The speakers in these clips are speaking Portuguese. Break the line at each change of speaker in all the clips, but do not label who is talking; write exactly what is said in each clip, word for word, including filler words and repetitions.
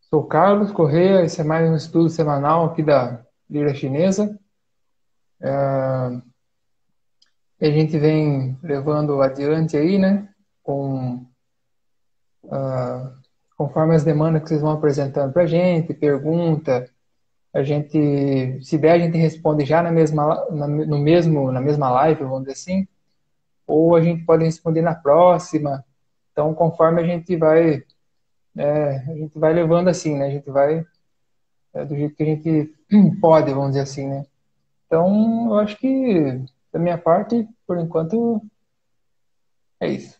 Sou Carlos Corrêa, esse é mais um estudo semanal aqui da Lira Chinesa. Ah, a gente vem levando adiante aí, né? Com, ah, conforme as demandas que vocês vão apresentando para a gente, pergunta, a gente, se der, a gente responde já na mesma, na, no mesmo, na mesma live, vamos dizer assim, ou a gente pode responder na próxima. Então, conforme a gente vai, é, a gente vai levando assim, né? A gente vai é, do jeito que a gente pode, vamos dizer assim, né? Então, eu acho que, da minha parte, por enquanto, é isso.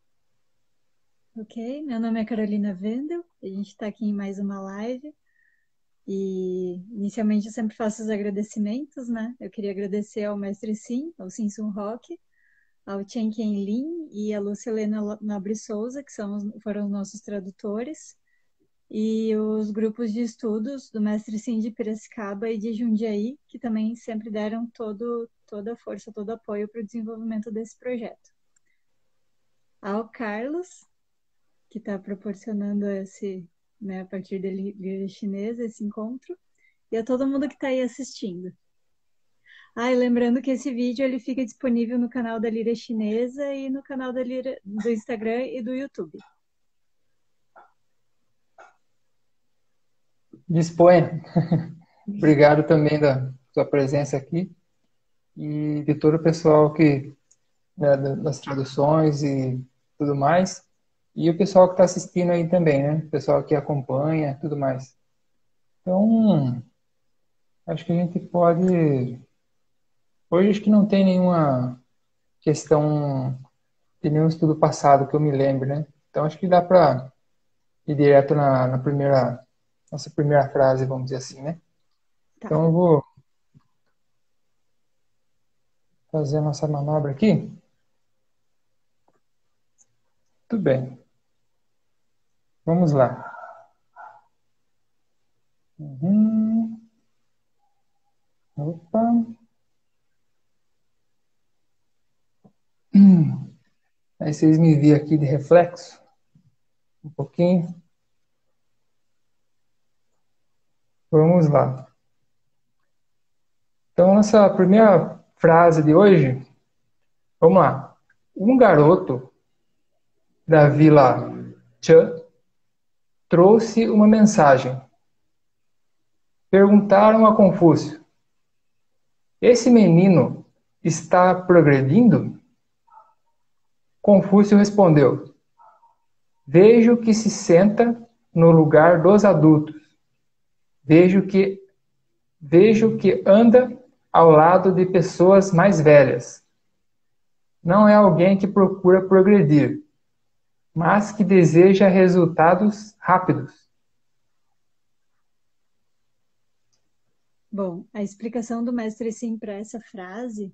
Ok, meu nome é Carolina Wendel, a gente está aqui em mais uma live e inicialmente eu sempre faço os agradecimentos, né? Eu queria agradecer ao Mestre Sim, ao Sim Sun Rock, ao Chen Qian Lin e à Lúcia Helena Nobre Souza, que são, os- foram os nossos tradutores, e os grupos de estudos do Mestre Sim de Piracicaba e de Jundiaí, que também sempre deram todo, toda a força, todo o apoio para o desenvolvimento desse projeto. Ao Carlos, que está proporcionando esse, né, a partir da língua chinesa, esse encontro, e a todo mundo que está aí assistindo. Ah, e lembrando que esse vídeo ele fica disponível no canal da Lira Chinesa e no canal da Lira, do Instagram e do YouTube.
Disponha. Obrigado também da sua presença aqui e de todo o pessoal que, né, das traduções e tudo mais. E o pessoal que está assistindo aí também, né? O pessoal que acompanha, tudo mais. Então, acho que a gente pode. Hoje acho que não tem nenhuma questão de nenhum estudo passado que eu me lembre, né? Então acho que dá para ir direto na, na primeira, nossa primeira frase, vamos dizer assim, né?
Tá.
Então eu vou fazer a nossa manobra aqui. Tudo bem. Vamos lá. Uhum. Opa. Hum. Aí vocês me viram aqui de reflexo, um pouquinho. Vamos lá. Então, nossa primeira frase de hoje, vamos lá. Um garoto da vila Chan trouxe uma mensagem. Perguntaram a Confúcio: esse menino está progredindo? Confúcio respondeu: vejo que se senta no lugar dos adultos. Vejo que vejo que anda ao lado de pessoas mais velhas. Não é alguém que procura progredir, mas que deseja resultados rápidos.
Bom, a explicação do mestre Sim para essa frase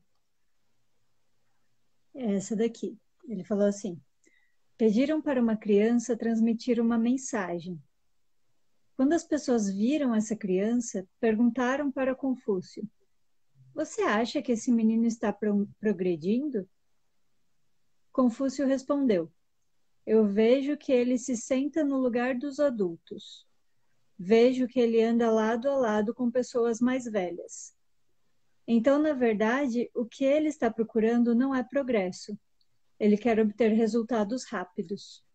é essa daqui. Ele falou assim: pediram para uma criança transmitir uma mensagem. Quando as pessoas viram essa criança, perguntaram para Confúcio: você acha que esse menino está pro progredindo? Confúcio respondeu: eu vejo que ele se senta no lugar dos adultos. Vejo que ele anda lado a lado com pessoas mais velhas. Então, na verdade, o que ele está procurando não é progresso. Ele quer obter resultados rápidos.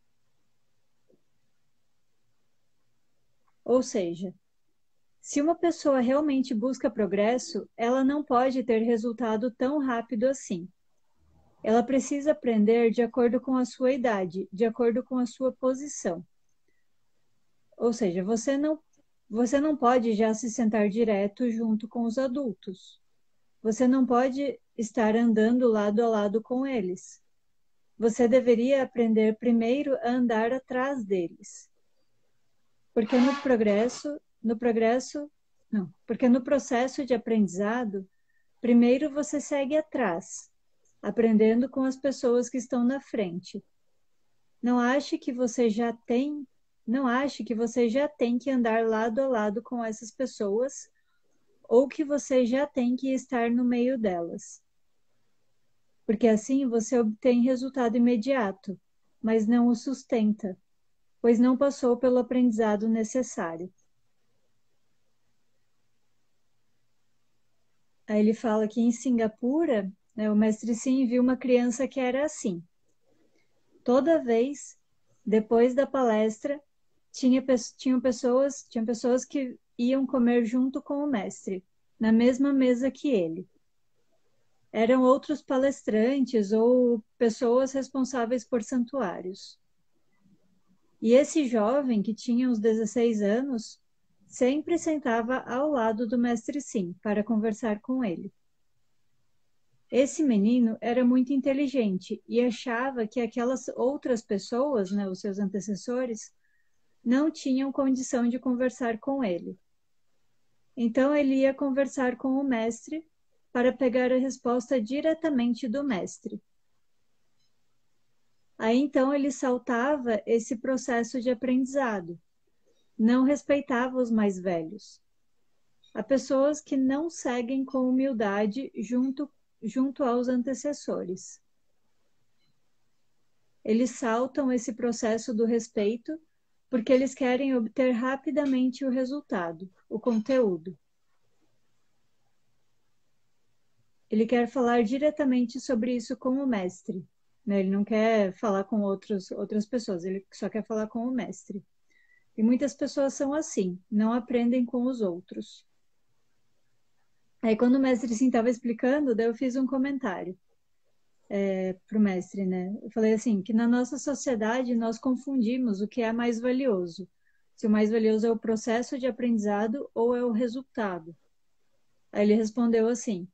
Ou seja, se uma pessoa realmente busca progresso, ela não pode ter resultado tão rápido assim. Ela precisa aprender de acordo com a sua idade, de acordo com a sua posição. Ou seja, você não, você não pode já se sentar direto junto com os adultos. Você não pode estar andando lado a lado com eles. Você deveria aprender primeiro a andar atrás deles. Porque no progresso, no progresso, não, porque no processo de aprendizado, primeiro você segue atrás, aprendendo com as pessoas que estão na frente. Não ache que você já tem, não ache que você já tem que andar lado a lado com essas pessoas ou que você já tem que estar no meio delas. Porque assim você obtém resultado imediato, mas não o sustenta. pois não passou pelo aprendizado necessário. Aí ele fala que em Singapura, né, o mestre Sim viu uma criança que era assim. Toda vez, depois da palestra, tinha, tinham pessoas, tinham pessoas que iam comer junto com o mestre, na mesma mesa que ele. Eram outros palestrantes ou pessoas responsáveis por santuários. E esse jovem, que tinha uns dezesseis anos, sempre sentava ao lado do mestre Sim para conversar com ele. Esse menino era muito inteligente e achava que aquelas outras pessoas, né, os seus antecessores, não tinham condição de conversar com ele. Então ele ia conversar com o mestre para pegar a resposta diretamente do mestre. Aí então ele saltava esse processo de aprendizado, não respeitava os mais velhos. Há pessoas que não seguem com humildade junto, junto aos antecessores. Eles saltam esse processo do respeito porque eles querem obter rapidamente o resultado, o conteúdo. Ele quer falar diretamente sobre isso com o mestre, né? Ele não quer falar com outros, outras pessoas, ele só quer falar com o mestre. E muitas pessoas são assim, não aprendem com os outros. Aí quando o mestre sim estava explicando, daí eu fiz um comentário é, para o mestre, né? Eu falei assim, que na nossa sociedade nós confundimos o que é mais valioso. Se o mais valioso é o processo de aprendizado ou é o resultado. Aí ele respondeu assim,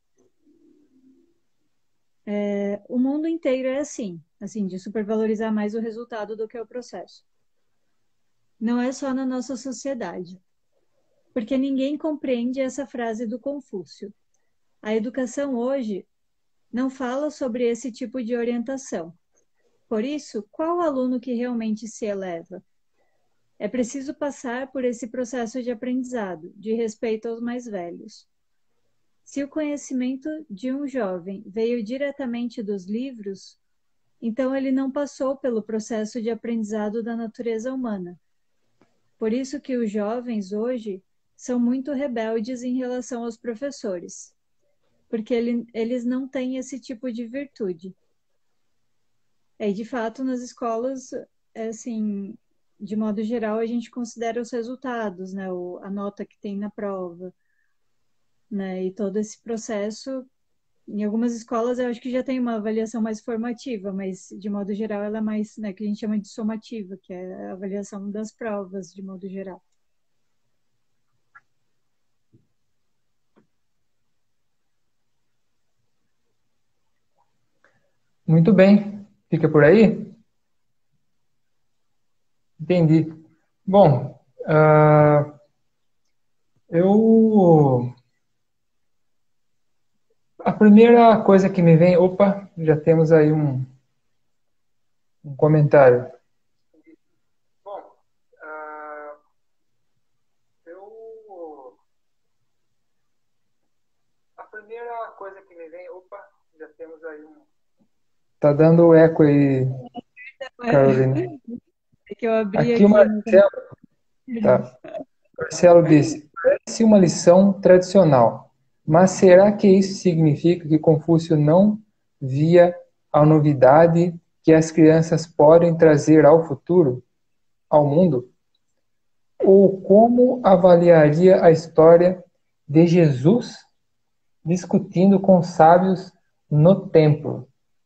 é, o mundo inteiro é assim, assim, de supervalorizar mais o resultado do que o processo. Não é só na nossa sociedade. Porque ninguém compreende essa frase do Confúcio. A educação hoje não fala sobre esse tipo de orientação. Por isso, qual aluno que realmente se eleva? É preciso passar por esse processo de aprendizado, de respeito aos mais velhos. Se o conhecimento de um jovem veio diretamente dos livros, então ele não passou pelo processo de aprendizado da natureza humana. Por isso que os jovens hoje são muito rebeldes em relação aos professores, porque ele, eles não têm esse tipo de virtude. É, de fato, nas escolas, assim, de modo geral, a gente considera os resultados, né, o, a nota que tem na prova, né, e todo esse processo. Em algumas escolas, eu acho que já tem uma avaliação mais formativa, mas, de modo geral, ela é mais, né, que a gente chama de somativa, que é a avaliação das provas, de modo geral.
Muito bem. Fica por aí? Entendi. Bom, uh, eu... A primeira coisa que me vem... Opa, já temos aí um, um comentário. Bom, uh, eu... A primeira coisa que me vem... Opa, já temos aí um... Tá dando eco aí, Carolina.
É que eu abri
Aqui o
aqui no...
Marcelo, tá. Marcelo disse, parece uma lição tradicional, mas será que isso significa que Confúcio não via a novidade que as crianças podem trazer ao futuro, ao mundo? Ou como avaliaria a história de Jesus discutindo com sábios no templo?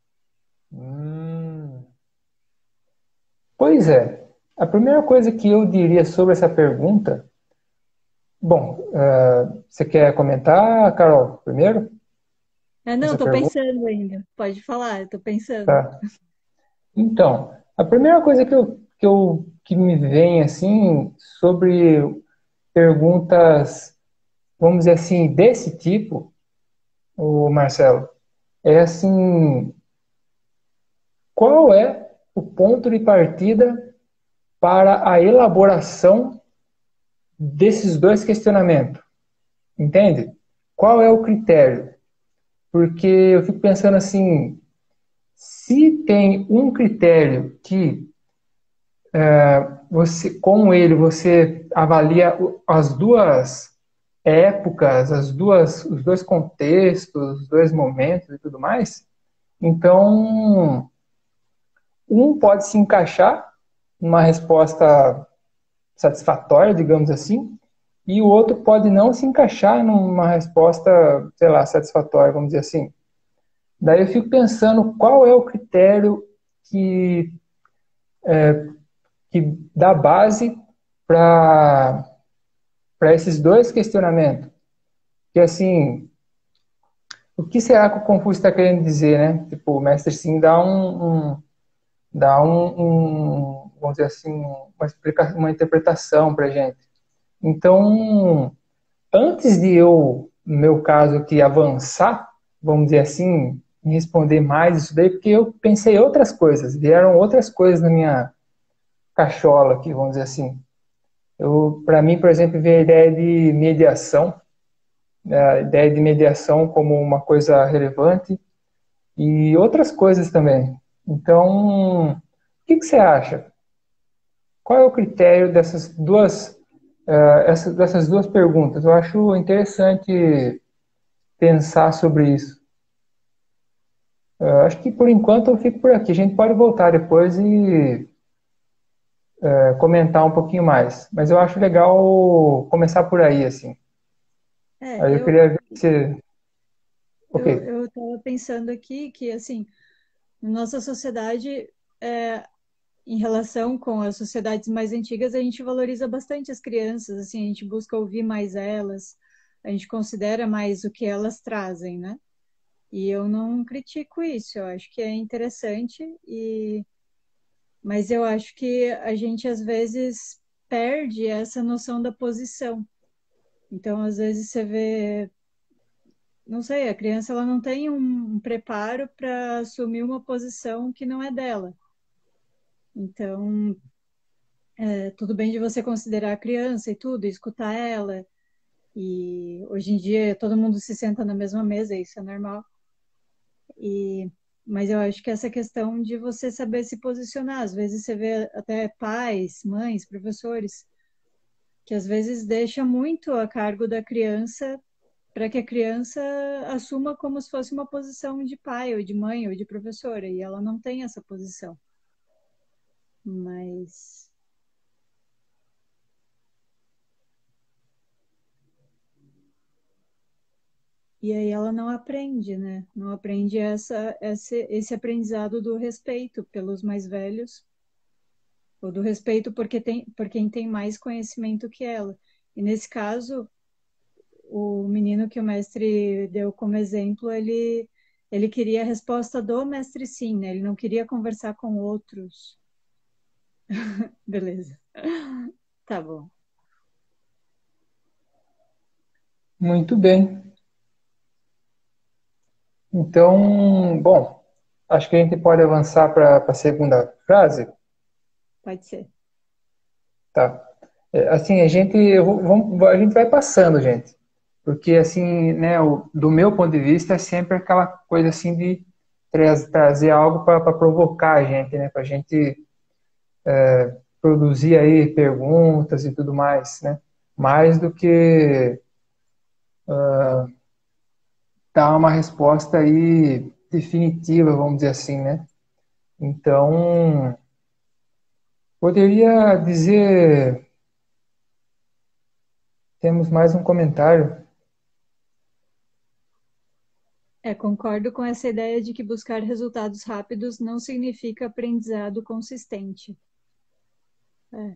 Hum. Pois é, a primeira coisa que eu diria sobre essa pergunta... Bom, uh, você quer comentar, Carol, primeiro?
É, não,
Essa
estou
pergunta?
pensando ainda. Pode falar, estou pensando.
Tá. Então, a primeira coisa que, eu, que, eu, que me vem, assim, sobre perguntas, vamos dizer assim, desse tipo, o Marcelo, é assim, qual é o ponto de partida para a elaboração desses dois questionamentos? Entende? Qual é o critério? Porque eu fico pensando assim, se tem um critério que Você, com ele, você avalia as duas épocas, as duas, os dois contextos, os dois momentos e tudo mais. Então, um pode se encaixar numa resposta satisfatória, digamos assim, e o outro pode não se encaixar numa resposta, sei lá, satisfatória, vamos dizer assim. Daí eu fico pensando qual é o critério que, que dá base para para esses dois questionamentos. Que assim, o que será que o Confúcio está querendo dizer, né? Tipo, o mestre Sim dá um, um dá um, um, vamos dizer assim, uma, explica, uma interpretação para gente. Então, antes de eu, no meu caso aqui, avançar, vamos dizer assim, em responder mais isso daí, porque eu pensei outras coisas, vieram outras coisas na minha cachola aqui, vamos dizer assim. Eu, para mim, por exemplo, veio a ideia de mediação, né, a ideia de mediação como uma coisa relevante e outras coisas também. Então, o que, que você acha? Qual é o critério dessas duas, uh, essas, dessas duas perguntas? Eu acho interessante pensar sobre isso. Uh, acho que por enquanto eu fico por aqui. A gente pode voltar depois e uh, comentar um pouquinho mais. Mas eu acho legal começar por aí, assim.
É,
Aí eu
eu
queria ver se... Ok.
eu eu estava pensando aqui que assim, na nossa sociedade, é, em relação com as sociedades mais antigas, a gente valoriza bastante as crianças, assim, a gente busca ouvir mais elas, a gente considera mais o que elas trazem, né? E eu não critico isso, eu acho que é interessante e mas eu acho que a gente às vezes perde essa noção da posição. Então, às vezes você vê, não sei, a criança ela não tem um, um preparo para assumir uma posição que não é dela. Então, é, tudo bem de você considerar a criança e tudo, e escutar ela. E hoje em dia todo mundo se senta na mesma mesa, isso é normal. E, mas eu acho que essa questão de você saber se posicionar, às vezes você vê até pais, mães, professores, que às vezes deixa muito a cargo da criança para que a criança assuma como se fosse uma posição de pai, ou de mãe, ou de professora, e ela não tem essa posição. Mas e aí ela não aprende, né? Não aprende essa, esse, esse aprendizado do respeito pelos mais velhos, ou do respeito porque tem, por quem tem mais conhecimento que ela. E nesse caso, o menino que o mestre deu como exemplo, ele, ele queria a resposta do mestre sim, né? Ele não queria conversar com outros. Beleza. Tá bom.
Muito bem. Então, bom, acho que a gente pode avançar para a segunda frase.
Pode ser.
Tá. É, assim, a gente, eu vou- vamos, a gente vai passando, gente. Porque, assim, né, o- do meu ponto de vista, é sempre aquela coisa, assim, de tra- trazer algo para provocar a gente, né? Para a gente produzir aí perguntas e tudo mais, né? Mais do que dar uma resposta aí definitiva, vamos dizer assim, né? Então, poderia dizer, temos mais um comentário.
É, concordo com essa ideia de que buscar resultados rápidos não significa aprendizado consistente. É,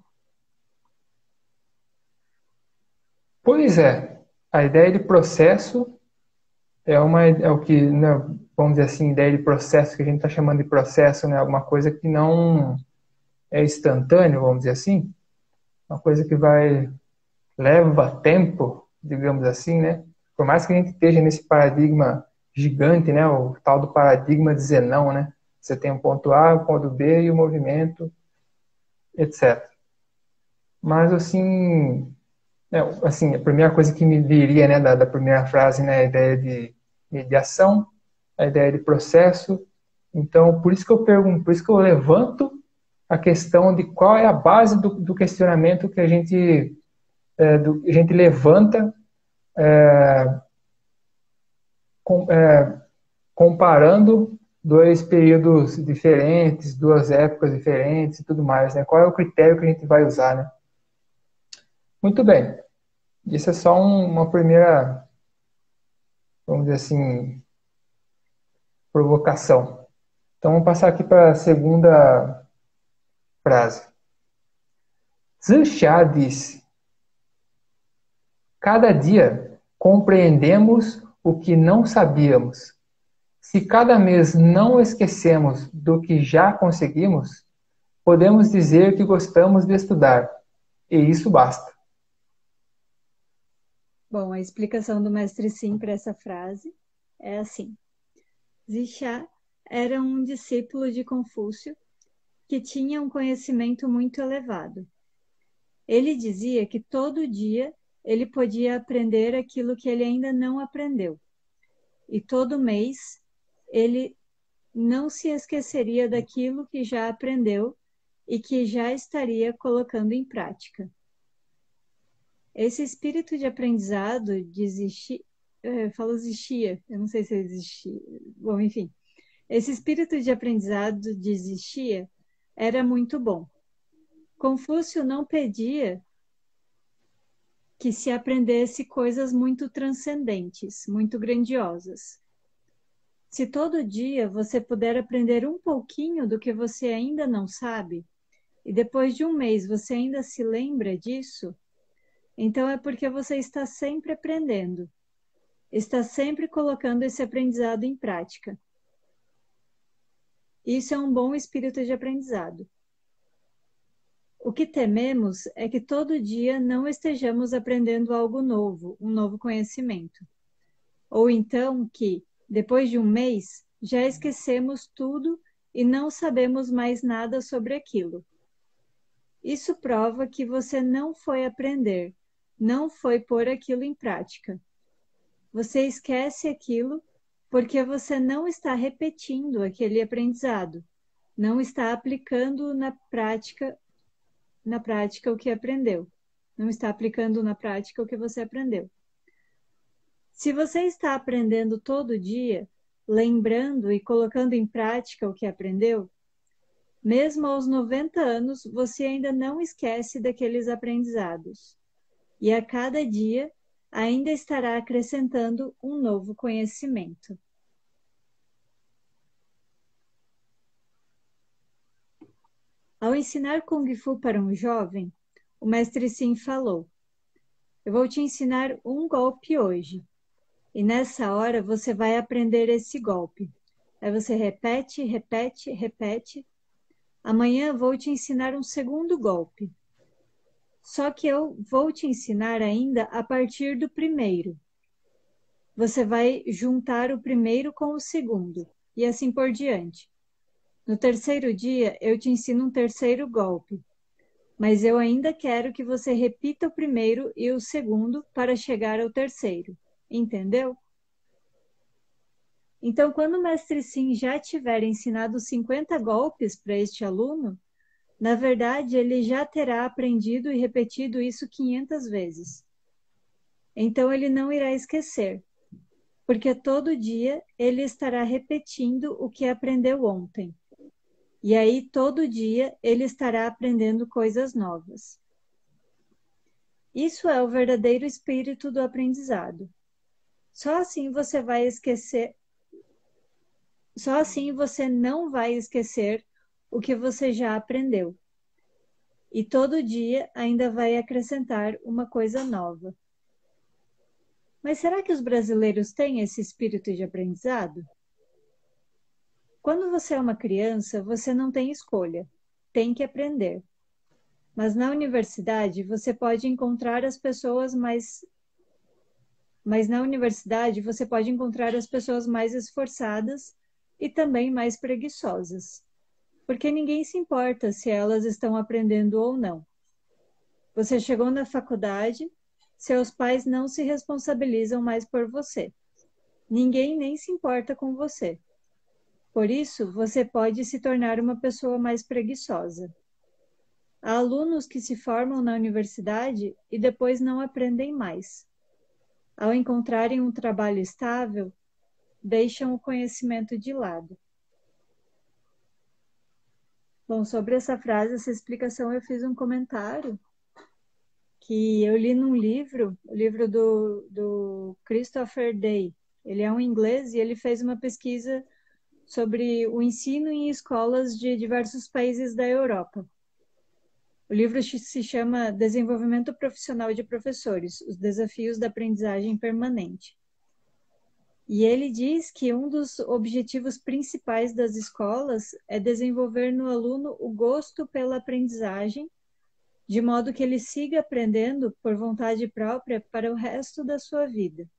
Pois é, a ideia de processo é uma é o que, né, vamos dizer assim, ideia de processo que a gente está chamando de processo, né? Alguma coisa que não é instantâneo, vamos dizer assim, uma coisa que vai leva tempo, digamos assim, né? Por mais que a gente esteja nesse paradigma gigante, né? O tal do paradigma de Zenão, né? Você tem o ponto A, o ponto B e o movimento, etcétera. Mas assim, é, assim, a primeira coisa que me viria, né, da, da primeira frase, né, a ideia de mediação, a ideia de processo. Então, por isso que eu pergunto, por isso que eu levanto a questão de qual é a base do, do questionamento que a gente, é, do, a gente levanta é, com, é, comparando dois períodos diferentes, duas épocas diferentes e tudo mais, né? Qual é o critério que a gente vai usar, né? Muito bem. Isso é só um, uma primeira, vamos dizer assim, provocação. Então, vamos passar aqui para a segunda frase. Zixia disse: cada dia compreendemos o que não sabíamos. Se cada mês não esquecemos do que já conseguimos, podemos dizer que gostamos de estudar, e isso basta.
Bom, a explicação do mestre Sim para essa frase é assim. Zixia era um discípulo de Confúcio que tinha um conhecimento muito elevado. Ele dizia que todo dia ele podia aprender aquilo que ele ainda não aprendeu. E todo mês ele não se esqueceria daquilo que já aprendeu e que já estaria colocando em prática. Esse espírito de aprendizado desistia, eu falo existia, eu não sei se existia, bom, enfim. Esse espírito de aprendizado desistia era muito bom. Confúcio não pedia que se aprendesse coisas muito transcendentes, muito grandiosas. Se todo dia você puder aprender um pouquinho do que você ainda não sabe, e depois de um mês você ainda se lembra disso, então é porque você está sempre aprendendo, está sempre colocando esse aprendizado em prática. Isso é um bom espírito de aprendizado. O que tememos é que todo dia não estejamos aprendendo algo novo, um novo conhecimento. Ou então que, depois de um mês, já esquecemos tudo e não sabemos mais nada sobre aquilo. Isso prova que você não foi aprender, não foi pôr aquilo em prática. Você esquece aquilo porque você não está repetindo aquele aprendizado, não está aplicando na prática, na prática o que aprendeu, não está aplicando na prática o que você aprendeu. Se você está aprendendo todo dia, lembrando e colocando em prática o que aprendeu, mesmo aos noventa anos, você ainda não esquece daqueles aprendizados. E a cada dia, ainda estará acrescentando um novo conhecimento. Ao ensinar Kung Fu para um jovem, o mestre Sim falou: eu vou te ensinar um golpe hoje. E nessa hora você vai aprender esse golpe. Aí você repete, repete, repete. Amanhã vou te ensinar um segundo golpe. Só que eu vou te ensinar ainda a partir do primeiro. Você vai juntar o primeiro com o segundo, e assim por diante. No terceiro dia, eu te ensino um terceiro golpe. Mas eu ainda quero que você repita o primeiro e o segundo para chegar ao terceiro. Entendeu? Então, quando o mestre Sim já tiver ensinado cinquenta golpes para este aluno, na verdade, ele já terá aprendido e repetido isso quinhentas vezes. Então, ele não irá esquecer, porque todo dia ele estará repetindo o que aprendeu ontem. E aí, todo dia, ele estará aprendendo coisas novas. Isso é o verdadeiro espírito do aprendizado. Só assim você vai esquecer... Só assim você não vai esquecer o que você já aprendeu. E todo dia ainda vai acrescentar uma coisa nova. Mas será que os brasileiros têm esse espírito de aprendizado? Quando você é uma criança, você não tem escolha. Tem que aprender. Mas na universidade, você pode encontrar as pessoas mais... Mas na universidade, você pode encontrar as pessoas mais esforçadas e também mais preguiçosas, porque ninguém se importa se elas estão aprendendo ou não. Você chegou na faculdade, seus pais não se responsabilizam mais por você. Ninguém nem se importa com você. Por isso, você pode se tornar uma pessoa mais preguiçosa. Há alunos que se formam na universidade e depois não aprendem mais. Ao encontrarem um trabalho estável, deixam o conhecimento de lado. Bom, sobre essa frase, essa explicação, eu fiz um comentário que eu li num livro, o livro do, do Christopher Day. Ele é um inglês e ele fez uma pesquisa sobre o ensino em escolas de diversos países da Europa. O livro se chama Desenvolvimento Profissional de Professores, os desafios da aprendizagem permanente. E ele diz que um dos objetivos principais das escolas é desenvolver no aluno o gosto pela aprendizagem, de modo que ele siga aprendendo por vontade própria para o resto da sua vida.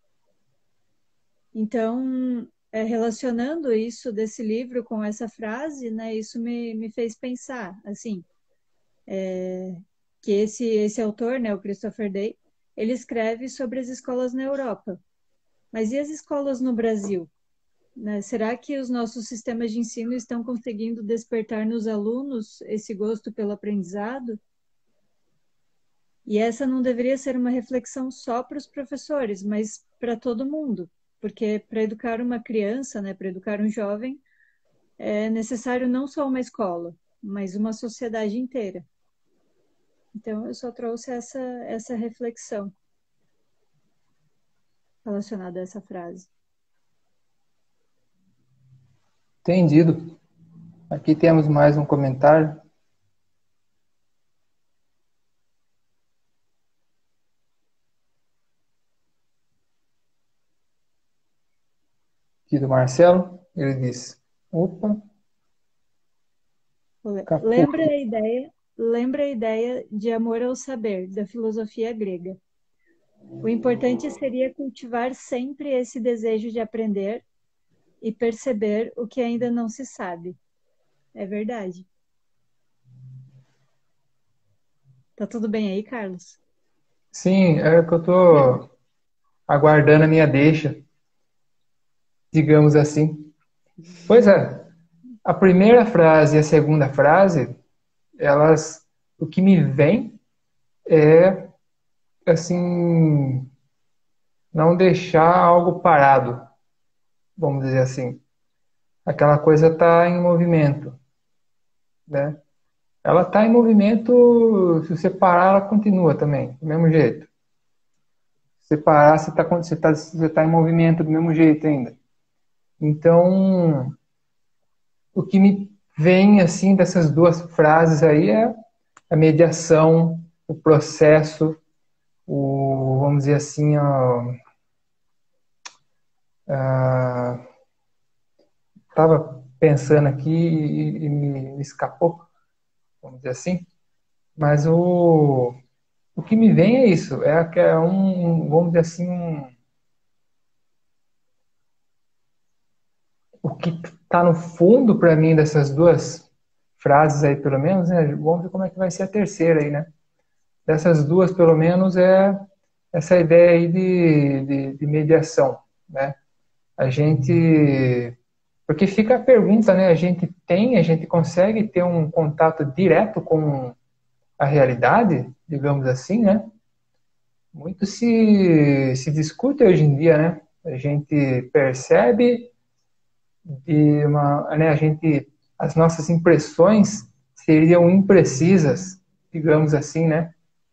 Então, é, relacionando isso desse livro com essa frase, né, isso me, me fez pensar, assim, é, que esse, esse autor, né, o Christopher Day, ele escreve sobre as escolas na Europa. Mas e as escolas no Brasil? Né? Será que os nossos sistemas de ensino estão conseguindo despertar nos alunos esse gosto pelo aprendizado? E essa não deveria ser uma reflexão só para os professores, mas para todo mundo, porque para educar uma criança, né, para educar um jovem, é necessário não só uma escola, mas uma sociedade inteira. Então, eu só trouxe essa, essa reflexão relacionada a essa frase.
Entendido. Aqui temos mais um comentário. Aqui do Marcelo. Ele diz: opa, capô.
Lembra a ideia, lembra a ideia de amor ao saber, da filosofia grega. O importante seria cultivar sempre esse desejo de aprender e perceber o que ainda não se sabe. É verdade. Tá tudo bem aí, Carlos?
Sim, é que eu tô aguardando a minha deixa, digamos assim. Pois é, a primeira frase e a segunda frase, elas, o que me vem é, assim, não deixar algo parado, vamos dizer assim. Aquela coisa está em movimento, né? Ela está em movimento, se você parar, ela continua também, do mesmo jeito. Se você parar, você está você tá, você tá em movimento do mesmo jeito ainda. Então, o que me vem, assim, dessas duas frases aí é a mediação, o processo, o, vamos dizer assim, ó, estava pensando aqui e, e me escapou, vamos dizer assim, mas o, o que me vem é isso, é, que é um, vamos dizer assim, um, o que está no fundo para mim dessas duas frases aí, pelo menos, né? Vamos ver como é que vai ser a terceira aí, né? Dessas duas, pelo menos, é essa ideia aí de, de, de mediação, né? A gente... Porque fica a pergunta, né? A gente tem, a gente consegue ter um contato direto com a realidade, digamos assim, né? Muito se, se discute hoje em dia, né? A gente percebe de uma, né? A gente, as nossas impressões seriam imprecisas, digamos assim, né?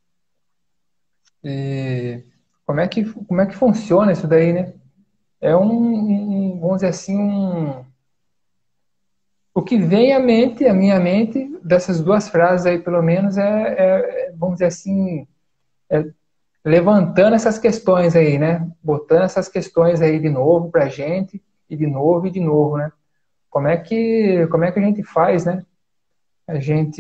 E como é que, como é que funciona isso daí, né? É um, um vamos dizer assim, um, o que vem à mente, à minha mente, dessas duas frases aí, pelo menos, é, é vamos dizer assim, é levantando essas questões aí, né? Botando essas questões aí de novo pra gente, e de novo e de novo, né? Como é que, como é que a gente faz, né? A gente,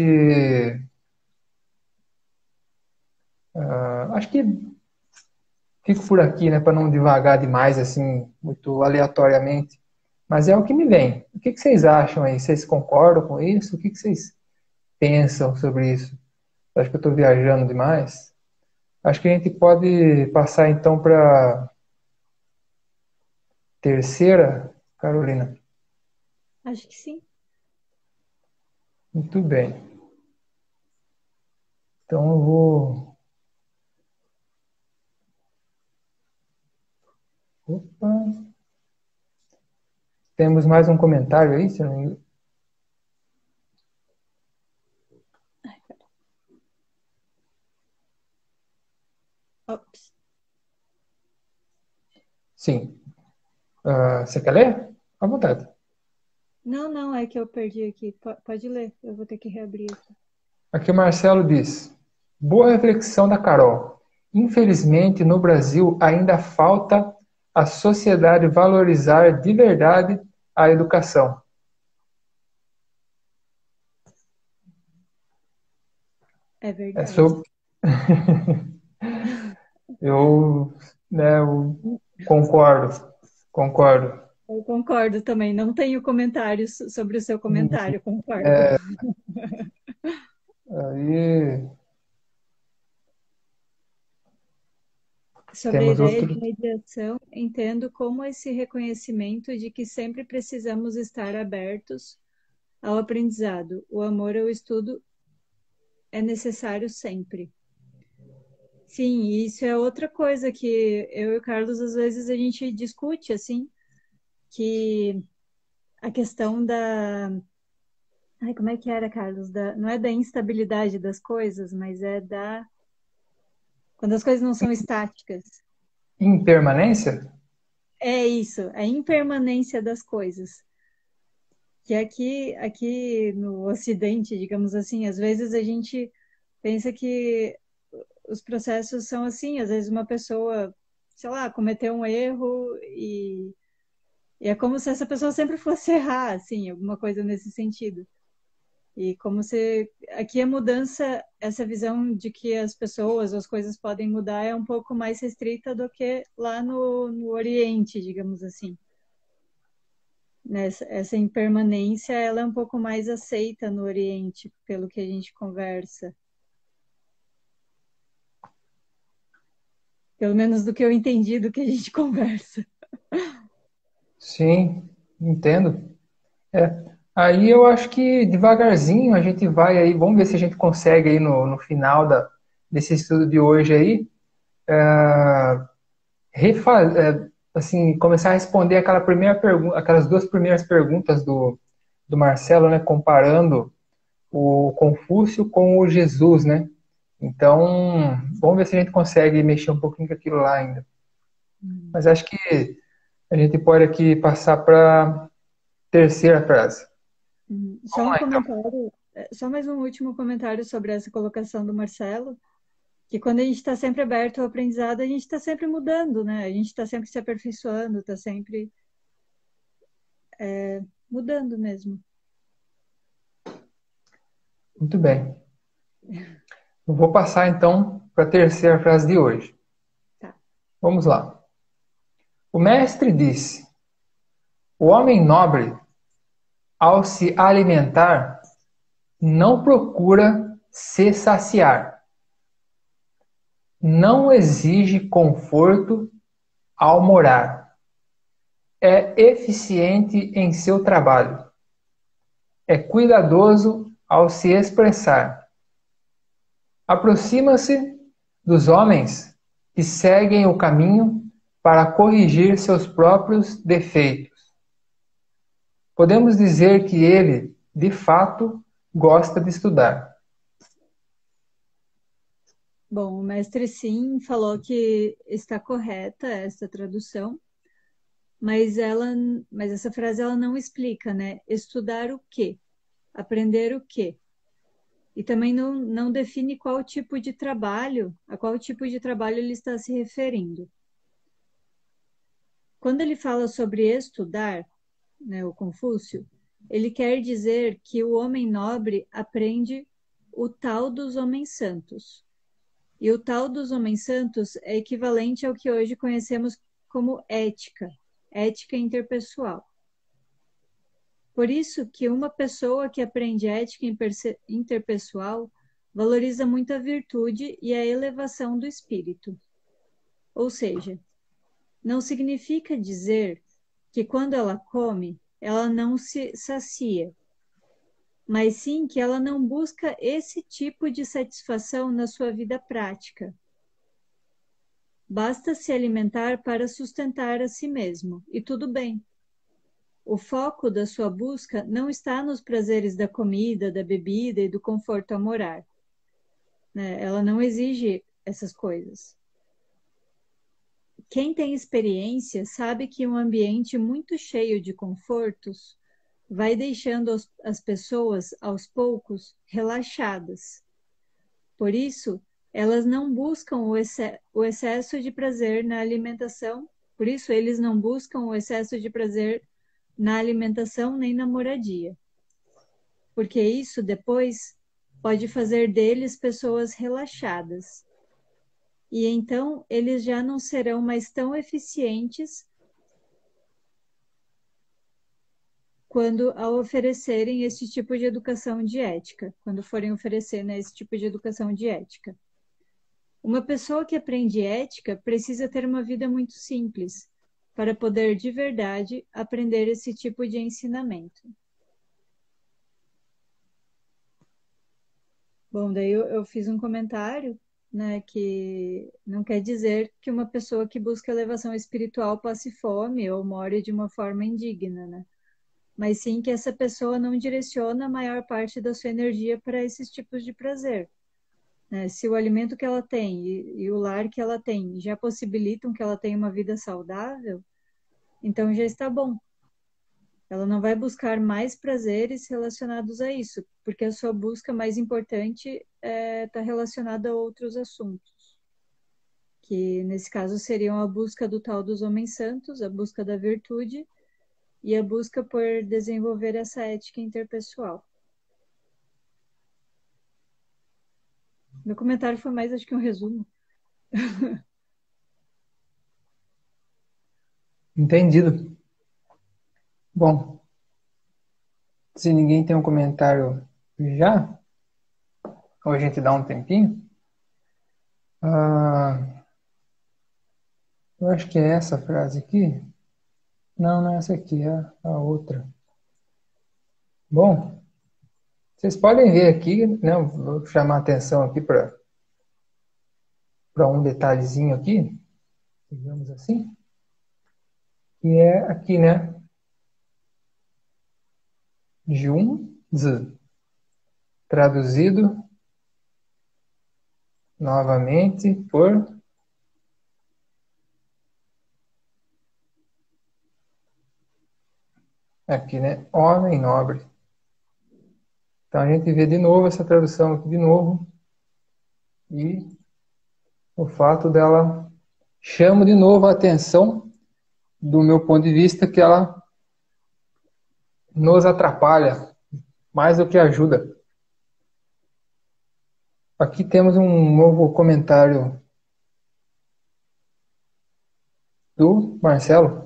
uh, acho que fico por aqui, né, para não divagar demais, assim, muito aleatoriamente. Mas é o que me vem. O que que vocês acham aí? Vocês concordam com isso? O que que vocês pensam sobre isso? Acho que eu estou viajando demais. Acho que a gente pode passar então para terceira, Carolina.
Acho que sim.
Muito bem. Então eu vou... Opa. Temos mais um comentário aí, se eu não me engano.
Ops.
Sim. Uh, você quer ler? À vontade.
Não, não, é que eu perdi aqui. P- pode ler, eu vou ter que reabrir aqui.
Aqui o Marcelo diz: boa reflexão da Carol. Infelizmente, no Brasil ainda falta a sociedade valorizar de verdade a educação.
É
É
verdade.
sobre... eu, né, eu concordo, concordo.
Eu concordo também. Não tenho comentários sobre o seu comentário, concordo.
É, aí
Sobre a
temos
ideia
outro.
de mediação, entendo como esse reconhecimento de que sempre precisamos estar abertos ao aprendizado. O amor ao estudo é necessário sempre. Sim, isso é outra coisa que eu e o Carlos, às vezes, a gente discute, assim, que a questão da... Ai, como é que era, Carlos? Da... Não é da instabilidade das coisas, mas é da... Quando as coisas não são estáticas.
Impermanência?
É isso, a impermanência das coisas. Que aqui, aqui no Ocidente, digamos assim, às vezes a gente pensa que os processos são assim, às vezes uma pessoa, sei lá, cometeu um erro e, e é como se essa pessoa sempre fosse errar, assim, alguma coisa nesse sentido. E como se aqui a mudança, essa visão de que as pessoas, as coisas podem mudar é um pouco mais restrita do que lá no, no Oriente, digamos assim. Nessa, essa impermanência, ela é um pouco mais aceita no Oriente, pelo que a gente conversa. Pelo menos do que eu entendi do que a gente conversa.
Sim, entendo. É. Aí eu acho que devagarzinho a gente vai aí, vamos ver se a gente consegue aí no, no final da, desse estudo de hoje aí, é, refa- é, assim, começar a responder aquela primeira pergunta, aquelas duas primeiras perguntas do, do Marcelo, né, comparando o Confúcio com o Jesus, né? Então, vamos ver se a gente consegue mexer um pouquinho com aquilo lá ainda. Mas acho que a gente pode aqui passar para a terceira frase.
Hum, Só
Vamos
um
lá, então.
comentário, eh, só mais um último comentário sobre essa colocação do Marcelo, que quando a gente está sempre aberto ao aprendizado, a gente está sempre mudando, né? A gente está sempre se aperfeiçoando, está sempre é, mudando mesmo.
Muito bem. Eu vou passar então para a terceira frase de hoje.
Tá.
Vamos lá. O mestre disse: o homem nobre, ao se alimentar, não procura se saciar, não exige conforto ao morar, é eficiente em seu trabalho, é cuidadoso ao se expressar, aproxima-se dos homens que seguem o caminho para corrigir seus próprios defeitos. Podemos dizer que ele, de fato, gosta de estudar.
Bom, o mestre sim falou que está correta essa tradução, mas ela, mas essa frase ela não explica, né? Estudar o quê? Aprender o quê? E também não, não define qual tipo de trabalho, a qual tipo de trabalho ele está se referindo. Quando ele fala sobre estudar, né, o Confúcio, ele quer dizer que o homem nobre aprende o tal dos homens santos. E o tal dos homens santos é equivalente ao que hoje conhecemos como ética, ética interpessoal. Por isso que uma pessoa que aprende ética interpessoal valoriza muito a virtude e a elevação do espírito. Ou seja, não significa dizer que quando ela come, ela não se sacia. mas sim que ela não busca esse tipo de satisfação na sua vida prática. Basta se alimentar para sustentar a si mesmo, e tudo bem. O foco da sua busca não está nos prazeres da comida, da bebida e do conforto a morar, né? Ela não exige essas coisas. Quem tem experiência sabe que um ambiente muito cheio de confortos vai deixando as, as pessoas, aos poucos, relaxadas. Por isso, elas não buscam o, exce o excesso de prazer na alimentação, por isso eles não buscam o excesso de prazer na alimentação nem na moradia. Porque isso depois pode fazer deles pessoas relaxadas. E então eles já não serão mais tão eficientes quando ao oferecerem esse tipo de educação de ética, quando forem oferecer, né, esse tipo de educação de ética. Uma pessoa que aprende ética precisa ter uma vida muito simples para poder de verdade aprender esse tipo de ensinamento. Bom, daí eu, eu fiz um comentário, né, que não quer dizer que uma pessoa que busca elevação espiritual passe fome ou more de uma forma indigna, né? Mas sim que essa pessoa não direciona a maior parte da sua energia para esses tipos de prazer, né? Se o alimento que ela tem e, e o lar que ela tem já possibilitam que ela tenha uma vida saudável, então já está bom. Ela não vai buscar mais prazeres relacionados a isso, porque a sua busca mais importante está é, tá relacionada a outros assuntos, que nesse caso seriam a busca do tal dos homens santos, a busca da virtude e a busca por desenvolver essa ética interpessoal. Meu comentário foi mais, acho que um resumo.
Entendido. Bom, se ninguém tem um comentário já, ou a gente dá um tempinho, ah, eu acho que é essa frase aqui. Não, não é essa aqui, é a outra. Bom, vocês podem ver aqui, né? Vou chamar a atenção aqui para para um detalhezinho aqui, digamos assim, que é aqui, né? Junzi, traduzido novamente por aqui, né? Homem nobre. Então a gente vê de novo essa tradução aqui de novo e o fato dela chama de novo a atenção do meu ponto de vista que ela nos atrapalha mais do que ajuda. Aqui temos um novo comentário do Marcelo.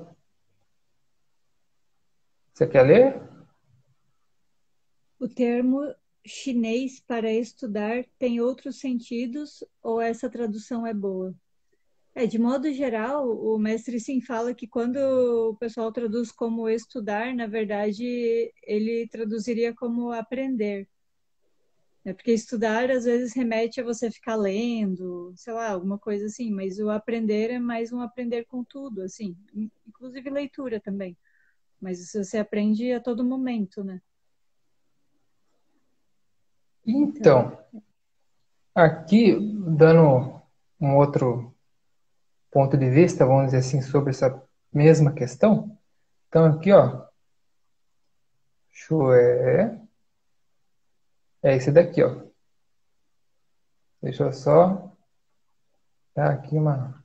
Você quer ler?
O termo chinês para estudar tem outros sentidos ou essa tradução é boa? É, de modo geral, o mestre sim fala que quando o pessoal traduz como estudar, na verdade, ele traduziria como aprender. É porque estudar às vezes remete a você ficar lendo, sei lá, alguma coisa assim, mas o aprender é mais um aprender com tudo, assim, inclusive leitura também. Mas isso você aprende a todo momento, né?
Então, aqui, dando um outro ponto de vista, vamos dizer assim, sobre essa mesma questão. Então, aqui, ó, Shué é esse daqui, ó. Deixa eu só dar aqui uma,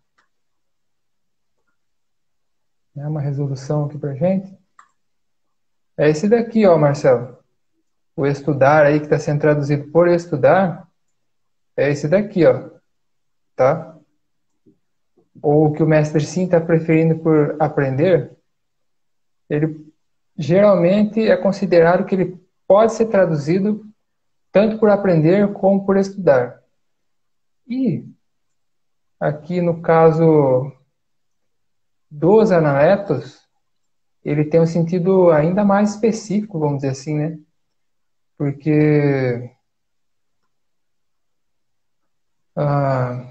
né, uma resolução aqui pra gente. É esse daqui, ó, Marcelo. O estudar aí que está sendo traduzido por estudar é esse daqui, ó, tá? Ou o que o mestre sim está preferindo por aprender, ele geralmente é considerado que ele pode ser traduzido tanto por aprender como por estudar. E aqui no caso dos analectos, ele tem um sentido ainda mais específico, vamos dizer assim, né? porque, ah,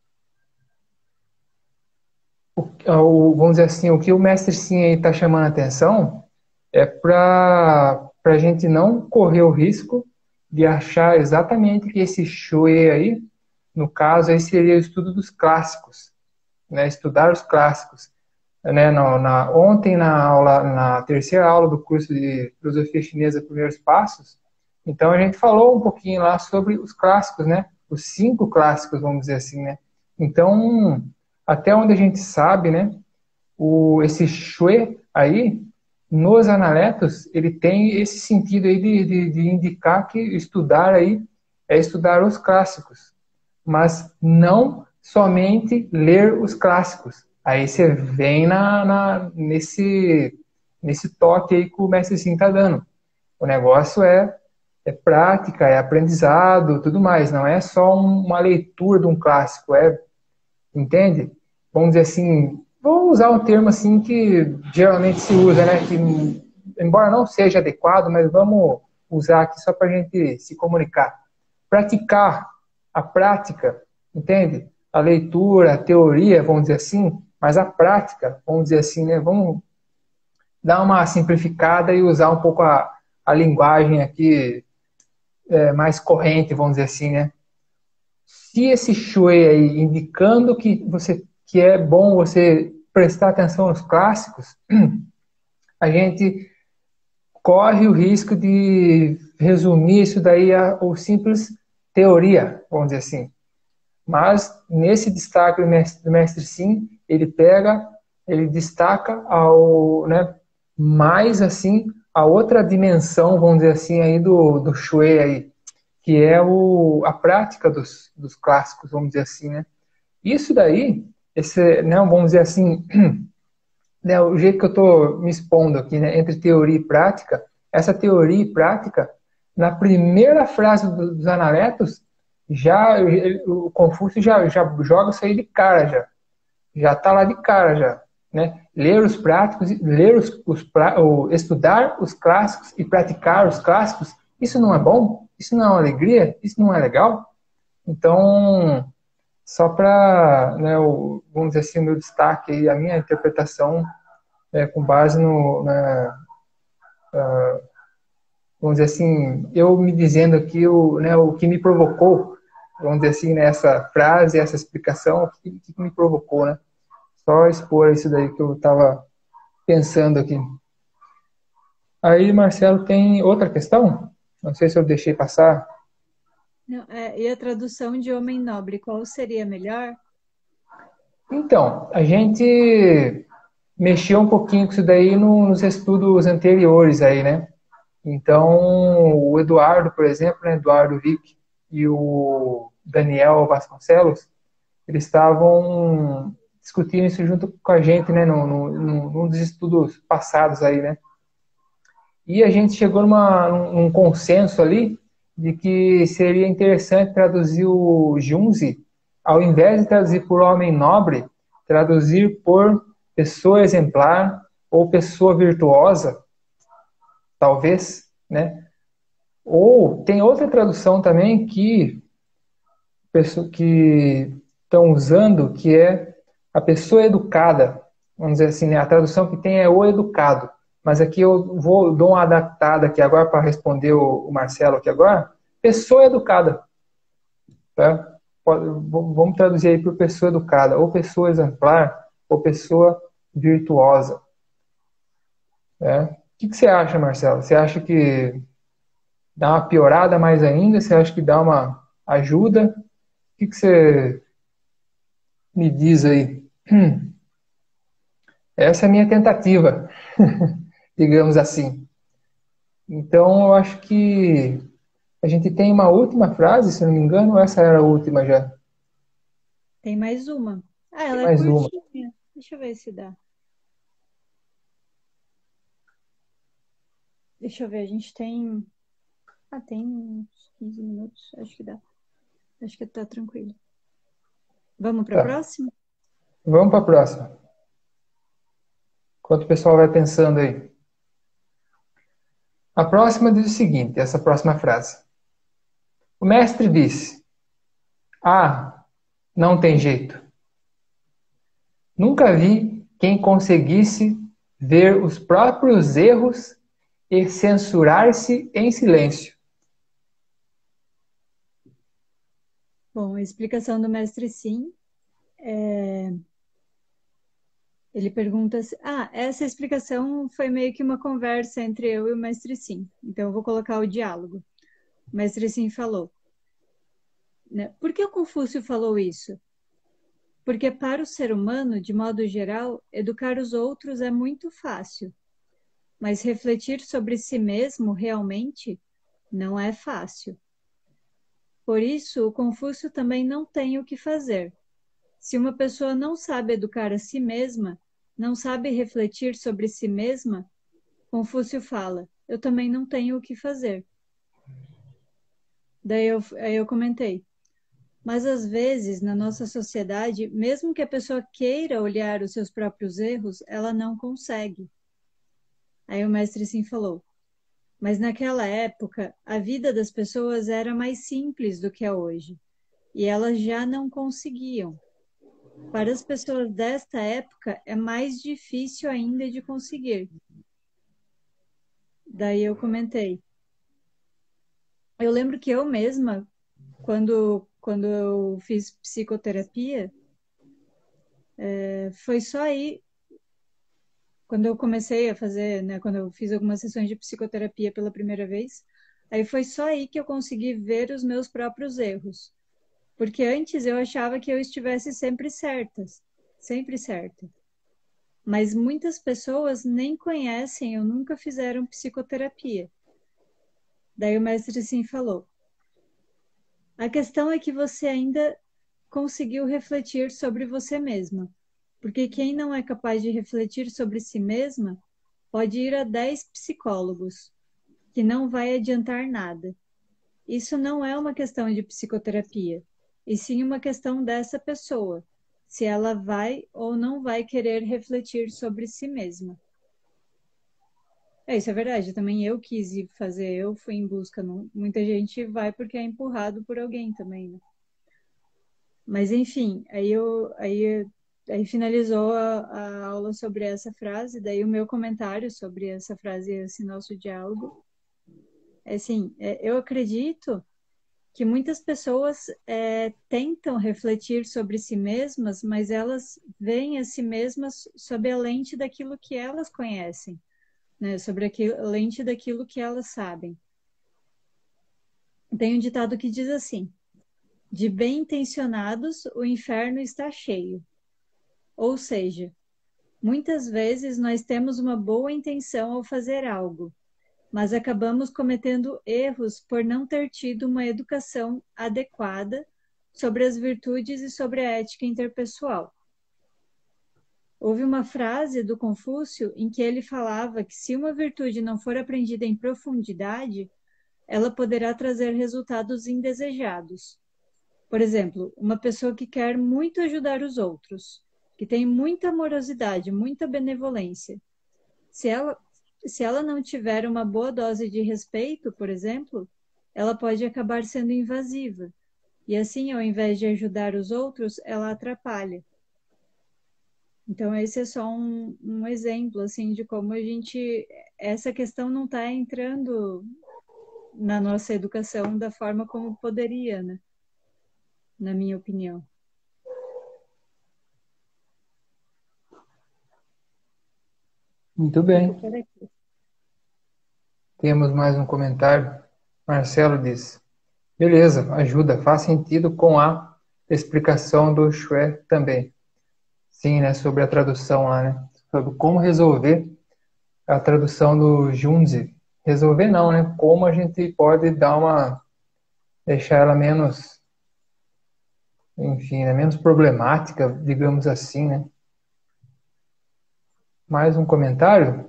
o, o- vamos dizer assim, o que o mestre Sim aí está chamando a atenção é para a gente não correr o risco de achar exatamente que esse Shui aí, no caso, aí seria o estudo dos clássicos, né? Estudar os clássicos. Né? Na, na, ontem, na, aula, na terceira aula do curso de Filosofia Chinesa Primeiros Passos, então a gente falou um pouquinho lá sobre os clássicos, né? Os cinco clássicos, vamos dizer assim, né? Então, até onde a gente sabe, né? O, esse Shui aí, nos analetos, ele tem esse sentido aí de, de, de indicar que estudar aí é estudar os clássicos, mas não somente ler os clássicos. Aí você vem na, na, nesse, nesse toque aí que o mestre Sim está dando. O negócio é, é prática, é aprendizado, tudo mais. Não é só uma leitura de um clássico, é, entende? Vamos dizer assim, vou usar um termo assim que geralmente se usa, né? Que, embora não seja adequado, mas vamos usar aqui só para a gente se comunicar. Praticar, a prática, entende? A leitura, a teoria, vamos dizer assim, mas a prática, vamos dizer assim, né? Vamos dar uma simplificada e usar um pouco a, a linguagem aqui é, mais corrente, vamos dizer assim, né? Se esse Shui aí indicando que você que é bom você prestar atenção nos clássicos, a gente corre o risco de resumir isso daí a, a simples teoria, vamos dizer assim. Mas nesse destaque do mestre, do mestre Sim, ele pega, ele destaca ao, né, mais assim a outra dimensão, vamos dizer assim, aí do, do Shui aí, que é o, a prática dos, dos clássicos, vamos dizer assim, né? Isso daí, esse, né, vamos dizer assim, né, o jeito que eu estou me expondo aqui, né, entre teoria e prática, essa teoria e prática, na primeira frase dos Analetos, já o Confúcio já, já joga isso aí de cara já, já está lá de cara já, né? Ler os práticos, ler os, os o, estudar os clássicos e praticar os clássicos, isso não é bom? Isso não é uma alegria? Isso não é legal? Então, só para, né, vamos dizer assim, o meu destaque e a minha interpretação é, com base no, na, uh, vamos dizer assim, eu me dizendo aqui o, né, o que me provocou, vamos dizer assim, nessa frase, essa explicação, o que, que me provocou, né? Só expor isso daí que eu estava pensando aqui. Aí, Marcelo, tem outra questão? Não sei se eu deixei passar.
Não, é, e a tradução de homem nobre, qual seria melhor?
Então, a gente mexeu um pouquinho com isso daí no, nos estudos anteriores aí, né? Então, o Eduardo, por exemplo, né, Eduardo Vick e o Daniel Vasconcelos, eles estavam discutindo isso junto com a gente, né, no, no, no, num dos estudos passados aí, né? E a gente chegou numa, num consenso ali de que seria interessante traduzir o Junzi, ao invés de traduzir por homem nobre, traduzir por pessoa exemplar ou pessoa virtuosa, talvez, né? Ou tem outra tradução também que que estão usando, que é a pessoa educada. Vamos dizer assim, né? A tradução que tem é o educado. Mas aqui eu vou dou uma adaptada aqui agora para responder o, o Marcelo aqui agora. Pessoa educada, tá? Pode, vamos traduzir aí por pessoa educada, ou pessoa exemplar, ou pessoa virtuosa. Né? O que, que você acha, Marcelo? Você acha que dá uma piorada mais ainda? Você acha que dá uma ajuda? O que, que você me diz aí? Hum, essa é a minha tentativa, digamos assim. Então, eu acho que a gente tem uma última frase, se não me engano, ou essa era a última já?
Tem mais uma. Ah,
Tem
ela é
mais uma.
curtinha. Deixa eu ver se dá. Deixa eu ver, a gente tem. Ah, tem uns quinze minutos. Acho que dá. Acho que tá tranquilo. Vamos para a
Tá.
próxima?
Vamos para a próxima. Enquanto o pessoal vai pensando aí. A próxima diz o seguinte, essa próxima frase. O mestre disse, ah, não tem jeito. Nunca vi quem conseguisse ver os próprios erros e censurar-se em silêncio.
Bom, a explicação do mestre Sim, é... ele pergunta... Se... Ah, essa explicação foi meio que uma conversa entre eu e o mestre Sim. Então, eu vou colocar o diálogo. O mestre Sim falou. Né? Por que o Confúcio falou isso? Porque para o ser humano, de modo geral, educar os outros é muito fácil. Mas refletir sobre si mesmo realmente não é fácil. Por isso, o Confúcio também não tem o que fazer. Se uma pessoa não sabe educar a si mesma, não sabe refletir sobre si mesma, Confúcio fala, eu também não tenho o que fazer. Daí eu, aí eu comentei, mas às vezes, na nossa sociedade, mesmo que a pessoa queira olhar os seus próprios erros, ela não consegue. Aí o mestre Sim falou, mas naquela época, a vida das pessoas era mais simples do que é hoje, e elas já não conseguiam. Para as pessoas desta época, é mais difícil ainda de conseguir. Daí eu comentei. Eu lembro que eu mesma, quando, quando eu fiz psicoterapia, é, foi só aí, quando eu comecei a fazer, né, quando eu fiz algumas sessões de psicoterapia pela primeira vez, aí foi só aí que eu consegui ver os meus próprios erros. Porque antes eu achava que eu estivesse sempre certa, sempre certa. Mas muitas pessoas nem conhecem ou nunca fizeram psicoterapia. Daí o mestre Sim falou, a questão é que você ainda conseguiu refletir sobre você mesma, porque quem não é capaz de refletir sobre si mesma pode ir a dez psicólogos, que não vai adiantar nada. Isso não é uma questão de psicoterapia, e sim uma questão dessa pessoa, se ela vai ou não vai querer refletir sobre si mesma. É, isso é verdade, também eu quis ir fazer, eu fui em busca, não, muita gente vai porque é empurrado por alguém também, né? Mas enfim, aí eu aí, aí finalizou a, a aula sobre essa frase, daí o meu comentário sobre essa frase, esse nosso diálogo, é assim, é, eu acredito que muitas pessoas é, tentam refletir sobre si mesmas, mas elas veem a si mesmas sob a lente daquilo que elas conhecem, né? Sobre aquilo, a lente daquilo que elas sabem. Tem um ditado que diz assim, de bem intencionados o inferno está cheio. Ou seja, muitas vezes nós temos uma boa intenção ao fazer algo, mas acabamos cometendo erros por não ter tido uma educação adequada sobre as virtudes e sobre a ética interpessoal. Houve uma frase do Confúcio em que ele falava que se uma virtude não for aprendida em profundidade, ela poderá trazer resultados indesejados. Por exemplo, uma pessoa que quer muito ajudar os outros, que tem muita amorosidade, muita benevolência. Se ela, se ela não tiver uma boa dose de respeito, por exemplo, ela pode acabar sendo invasiva. E assim, ao invés de ajudar os outros, ela atrapalha. Então, esse é só um, um exemplo, assim, de como a gente... Essa questão não está entrando na nossa educação da forma como poderia, né? Na minha opinião.
Muito bem. Temos mais um comentário. Marcelo diz, beleza, ajuda, faz sentido com a explicação do Xue também. Sim, né, sobre a tradução lá, né? Sobre como resolver a tradução do Junzi. Resolver não, né? Como a gente pode dar uma... deixar ela menos... enfim, né, menos problemática, digamos assim, né? Mais um comentário?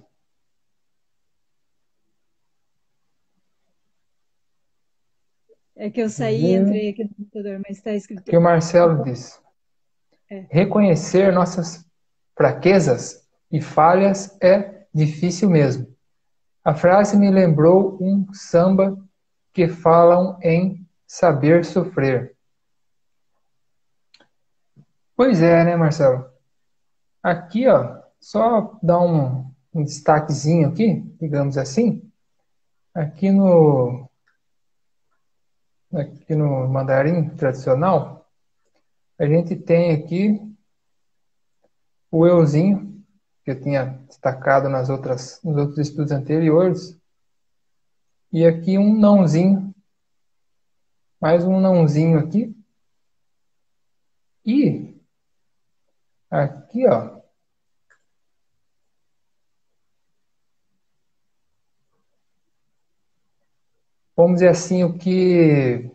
É que eu saí e entrei aqui no computador, mas está escrito...
Que o Marcelo diz.
É.
Reconhecer nossas fraquezas e falhas é difícil mesmo. A frase me lembrou um samba que falam em saber sofrer. Pois é, né, Marcelo? Aqui, ó, só dar um, um destaquezinho aqui, digamos assim. Aqui no, aqui no mandarim tradicional, a gente tem aqui o euzinho, que eu tinha destacado nas outras, nos outros estudos anteriores, e aqui um nãozinho, mais um nãozinho aqui, e aqui, ó, vamos dizer assim, o que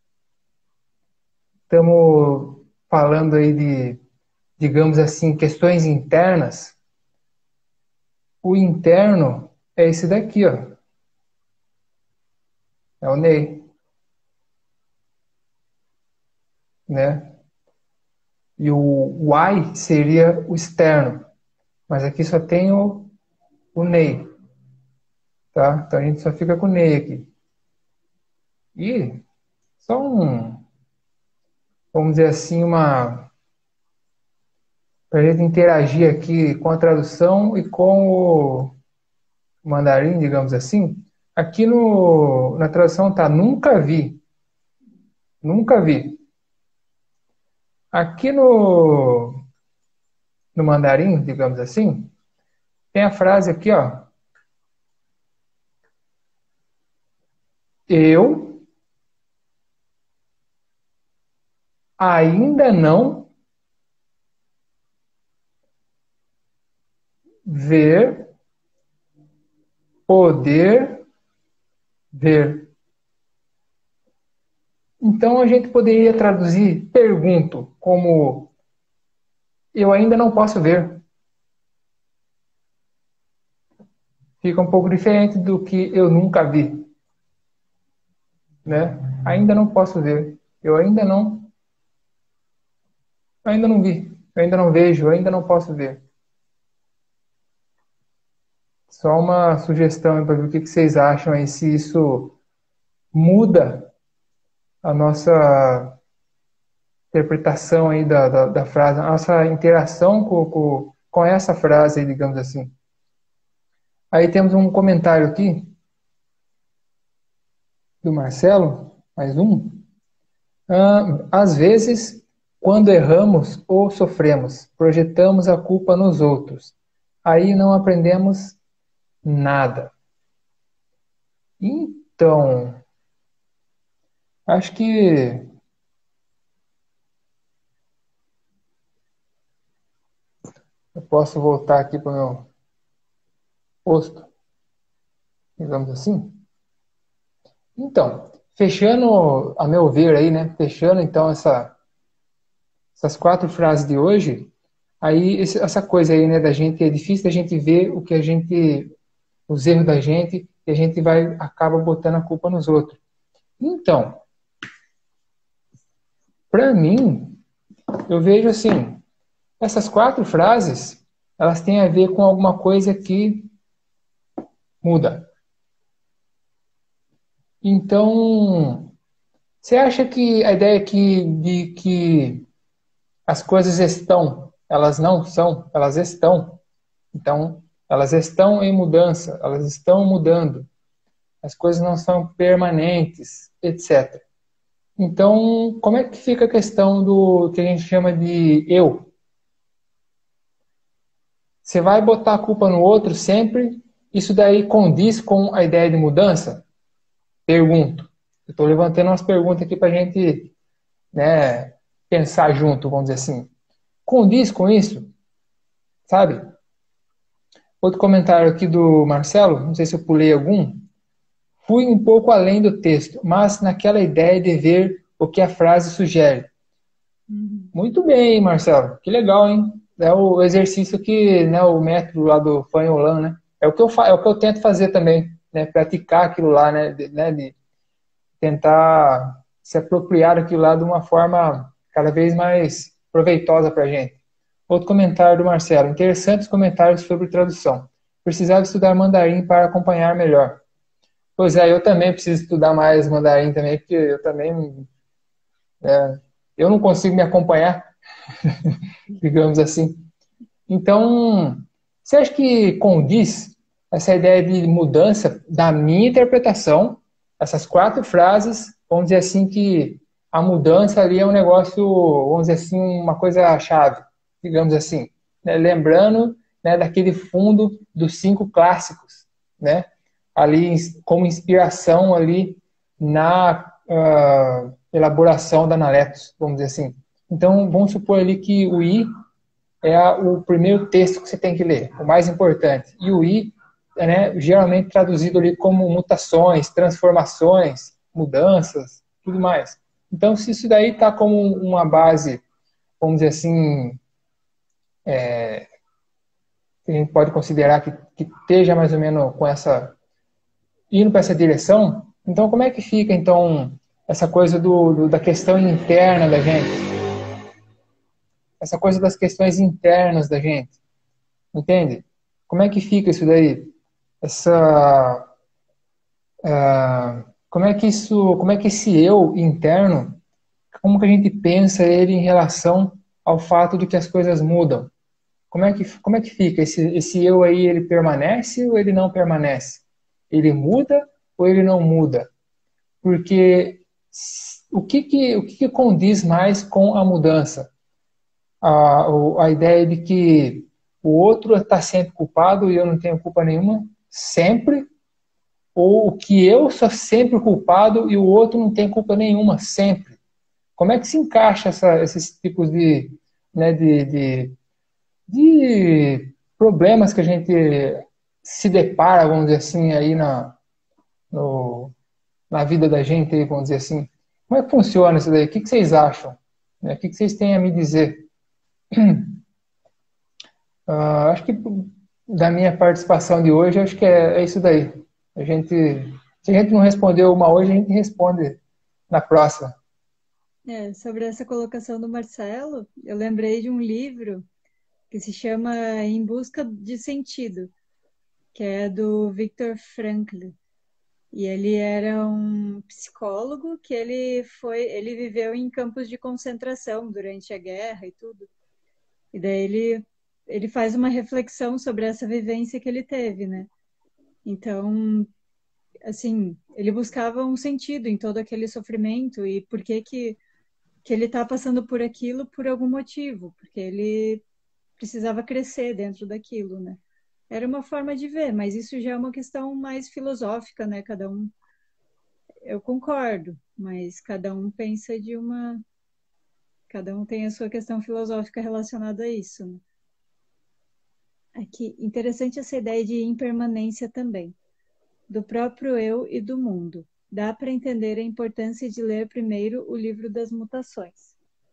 estamos falando aí de, digamos assim, questões internas. O interno é esse daqui, ó. É o Ney, né? E o Y seria o externo. Mas aqui só tem o, o Ney, tá? Então a gente só fica com o Ney aqui. E só um, vamos dizer assim, uma... para a gente interagir aqui com a tradução e com o mandarim, digamos assim. Aqui no, na tradução tá nunca vi. Nunca vi. Aqui no, no mandarim, digamos assim, tem a frase aqui, ó. Eu ainda não ver, poder ver. Então a gente poderia traduzir pergunto como eu ainda não posso ver. Fica um pouco diferente do que eu nunca vi, né? Ainda não posso ver. Eu ainda não, ainda não vi. Eu ainda não vejo, eu ainda não posso ver. Só uma sugestão para ver o que vocês acham aí, se isso muda a nossa interpretação aí da, da, da frase, a nossa interação com, com, com essa frase aí, digamos assim. Aí temos um comentário aqui do Marcelo, mais um. Ah, às vezes, quando erramos ou sofremos, projetamos a culpa nos outros. Aí não aprendemos nada. Então, acho que eu posso voltar aqui para o meu posto, digamos assim. Então, fechando, a meu ver aí, né? Fechando então essa, essas quatro frases de hoje, aí esse, essa coisa aí, né, da gente, é difícil da gente ver o que a gente, os erros da gente, e a gente vai, acaba botando a culpa nos outros. Então, para mim, eu vejo assim, essas quatro frases, elas têm a ver com alguma coisa que muda. Então, você acha que a ideia que, de que as coisas estão, elas não são, elas estão. Então, elas estão em mudança, elas estão mudando. As coisas não são permanentes, etcétera. Então, como é que fica a questão do que a gente chama de eu? Você vai botar a culpa no outro sempre? Isso daí condiz com a ideia de mudança? Pergunto. Eu estou levantando umas perguntas aqui para a gente, né, pensar junto, vamos dizer assim. Condiz com isso? Sabe? Outro comentário aqui do Marcelo, não sei se eu pulei algum. Fui um pouco além do texto, mas naquela ideia de ver o que a frase sugere. Uhum. Muito bem, Marcelo. Que legal, hein? É o exercício que, né, o método lá do Fanholan, né? É o que eu fa- é o que eu tento fazer também, né? Praticar aquilo lá, né? De, né? de tentar se apropriar daquilo lá de uma forma cada vez mais proveitosa para a gente. Outro comentário do Marcelo. Interessantes comentários sobre tradução. precisava estudar mandarim para acompanhar melhor. Pois é, eu também preciso estudar mais mandarim também, porque eu também é, eu não consigo me acompanhar, digamos assim. Então, você acha que condiz essa ideia de mudança da minha interpretação, essas quatro frases, vamos dizer assim que a mudança ali é um negócio, vamos dizer assim, uma coisa chave, digamos assim, né? Lembrando, né, daquele fundo dos cinco clássicos, né? Ali como inspiração ali na uh, elaboração da Analetos, vamos dizer assim. Então, vamos supor ali que o I é o primeiro texto que você tem que ler, o mais importante. E o I, né, geralmente traduzido ali como mutações, transformações, mudanças, tudo mais. Então, se isso daí está como uma base, vamos dizer assim, é, que a gente pode considerar que, que esteja mais ou menos com essa, indo para essa direção, então como é que fica, então, essa coisa do, do, da questão interna da gente? Essa coisa das questões internas da gente, entende? Como é que fica isso daí? Essa, uh, como é que isso, como é que esse eu interno, como que a gente pensa ele em relação ao fato de que as coisas mudam? Como é que, como é que fica? Esse, esse eu aí, ele permanece ou ele não permanece? Ele muda ou ele não muda? Porque o que que, o que que condiz mais com a mudança? A, a ideia de que o outro está sempre culpado e eu não tenho culpa nenhuma, sempre, ou que eu sou sempre culpado e o outro não tem culpa nenhuma, sempre. Como é que se encaixa essa, esses tipos de, né, de, de, de problemas que a gente se depara, vamos dizer assim, aí na, no, na vida da gente, aí, vamos dizer assim? Como é que funciona isso daí? O que, que vocês acham? O que, que vocês têm a me dizer? Uh, acho que da minha participação de hoje, acho que é, é isso daí. A gente, se a gente não respondeu uma hoje, a gente responde na próxima.
É, sobre essa colocação do Marcelo, eu lembrei de um livro que se chama Em Busca de Sentido, que é do Viktor Frankl. E ele era um psicólogo que ele foi, ele viveu em campos de concentração durante a guerra e tudo. E daí ele ele faz uma reflexão sobre essa vivência que ele teve, né? Então, assim, ele buscava um sentido em todo aquele sofrimento e por que que que ele está passando por aquilo por algum motivo, porque ele precisava crescer dentro daquilo, né? Era uma forma de ver, mas isso já é uma questão mais filosófica, né? Cada um, eu concordo, mas cada um pensa de uma, cada um tem a sua questão filosófica relacionada a isso, né? Aqui, interessante essa ideia de impermanência também, do próprio eu e do mundo. Dá para entender a importância de ler primeiro o livro das mutações.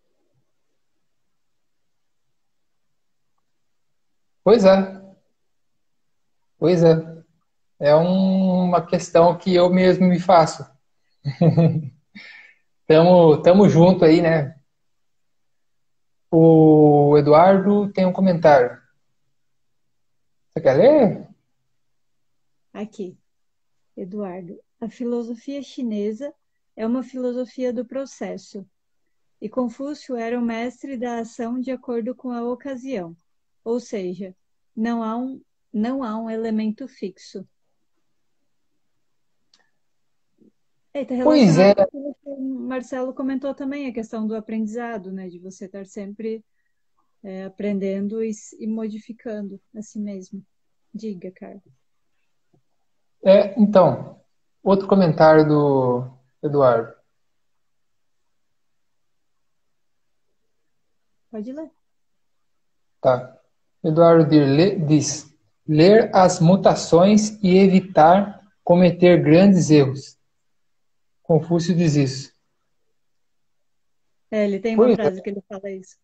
Pois é, pois é. É um, uma questão que eu mesmo me faço. Tamo, tamo junto aí, né? O Eduardo tem um comentário. Você quer ler?
Aqui, Eduardo. A filosofia chinesa é uma filosofia do processo, e Confúcio era o mestre da ação de acordo com a ocasião, ou seja, não há um, não há um elemento fixo. Está
Pois é,
relacionado com aquilo que o Marcelo comentou também, a questão do aprendizado, né? De você estar sempre é, aprendendo e, e modificando a si mesmo. Diga, Carlos.
é, então, outro comentário do Eduardo.
Pode ler.
Tá. Eduardo diz: ler as mutações e evitar cometer grandes erros. Confúcio diz isso.
É, ele tem uma
Pois
frase
é.
que ele fala isso.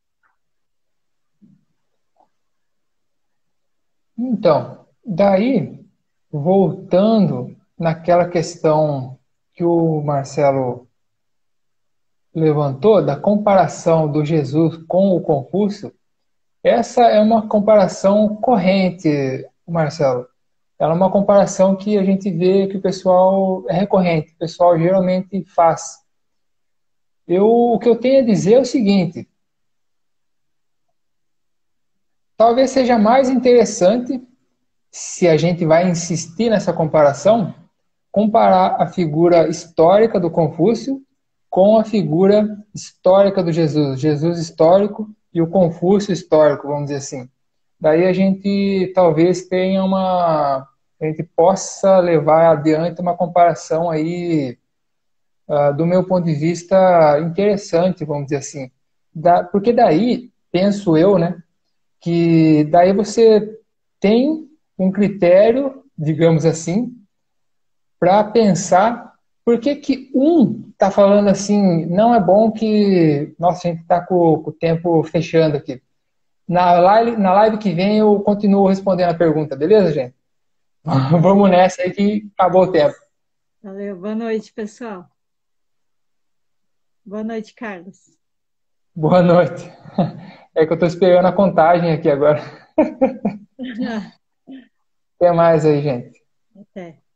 Então, daí, voltando naquela questão que o Marcelo levantou, da comparação do Jesus com o Confúcio, essa é uma comparação corrente, Marcelo. ela é uma comparação que a gente vê que o pessoal é recorrente, o pessoal geralmente faz. Eu, o que eu tenho a dizer é o seguinte: talvez seja mais interessante, se a gente vai insistir nessa comparação, comparar a figura histórica do Confúcio com a figura histórica do Jesus, Jesus histórico e o Confúcio histórico, vamos dizer assim. Daí a gente talvez tenha uma, a gente possa levar adiante uma comparação aí, uh, do meu ponto de vista, interessante, vamos dizer assim. Da, porque daí, penso eu, né, que daí você tem um critério, digamos assim, para pensar por que que um está falando assim, não é bom que... Nossa, a gente está com, com o tempo fechando aqui. Na live, na live que vem eu continuo respondendo a pergunta, beleza, gente? Vamos nessa aí que acabou o tempo.
Valeu. Boa noite, pessoal. Boa noite, Carlos.
Boa noite. É que eu estou esperando a contagem aqui agora. Até mais aí, gente.
Até.